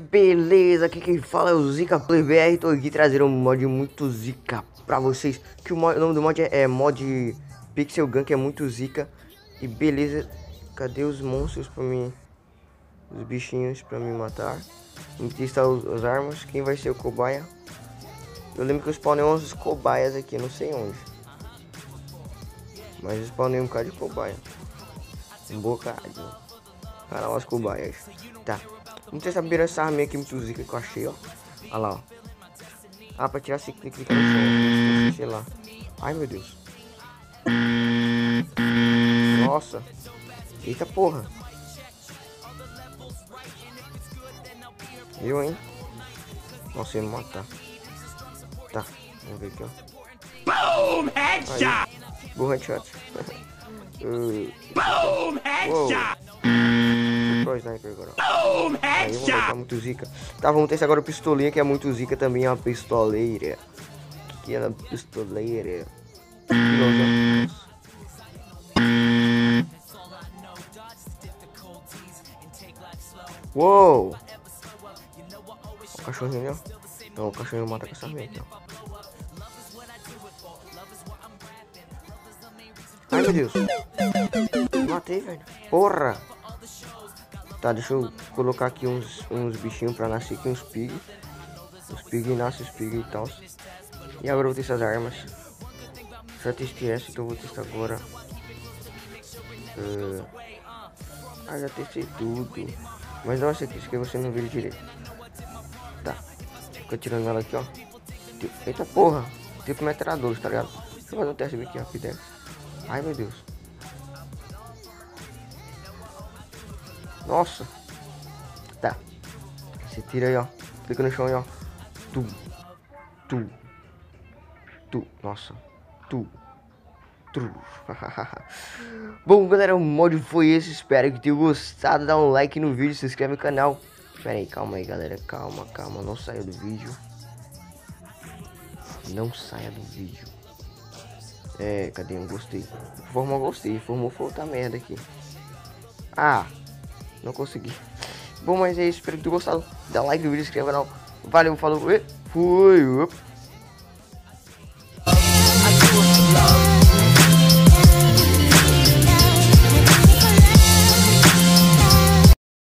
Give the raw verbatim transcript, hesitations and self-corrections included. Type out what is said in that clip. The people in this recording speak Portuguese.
Beleza, aqui quem fala é o Zica Play B R. Tô aqui trazendo um mod muito zica pra vocês. Que o, mod, o nome do mod é, é mod Pixel Gun, que é muito zica. E beleza, cadê os monstros pra mim? Os bichinhos pra me matar. Vamos testar os, as armas. Quem vai ser o cobaia? Eu lembro que eu spawnei uns cobaias aqui, não sei onde. Mas eu spawnei um bocado de cobaia. Um bocado. Cara, as cobaias. Tá. Vamos testar primeiro essa arminha aqui muito zica que eu achei, ó. Olha lá, ó. Ah, pra tirar esse clique, clica no chão. Sei lá. Ai, meu Deus. Nossa. Eita porra. Eu, hein? Nossa, ia me matar. Tá. Vamos ver aqui, ó. Boom! Headshot! Boa headshot. uh... Boom! Headshot! Pro sniper agora. Boom! Aí vamos ver, tá muito zica. Tá, vamos testar agora o pistolinha, que é muito zica também, é uma pistoleira. Que é uma pistoleira. Uou! O cachorrinho, ó. Não, o cachorrinho mata com essa mente, ó. Ai, meu Deus. Matei, velho. Porra! Tá, deixa eu colocar aqui uns, uns bichinhos pra nascer aqui, uns pig. Os pig nascem, os pig e tal. E agora eu vou testar as armas. Já testei essa, então eu vou testar agora. Uh... Ah, já testei tudo. Mas não, essa aqui, isso aqui você não viu direito. Tá. Fico tirando ela aqui, ó. Eita porra. Tipo metralhadores, tá ligado? Deixa eu fazer um teste aqui, rapidez. Ai, meu Deus. Nossa. Tá. Você tira aí, ó. Clica no chão aí, ó. Tu. Tu. Tu. Nossa. Tu. Tu. Bom, galera, o mod foi esse. Espero que tenham gostado. Dá um like no vídeo, se inscreve no canal. Pera aí, calma aí, galera. Calma, calma. Não saia do vídeo. Não saia do vídeo. É, cadê? Eu gostei. Formou, gostei. Formou, foi outra merda aqui. Ah. Não consegui. Bom, mas é isso. Espero que tenham gostado. Dá like no vídeo, se inscreve no canal. Valeu, falou. Fui.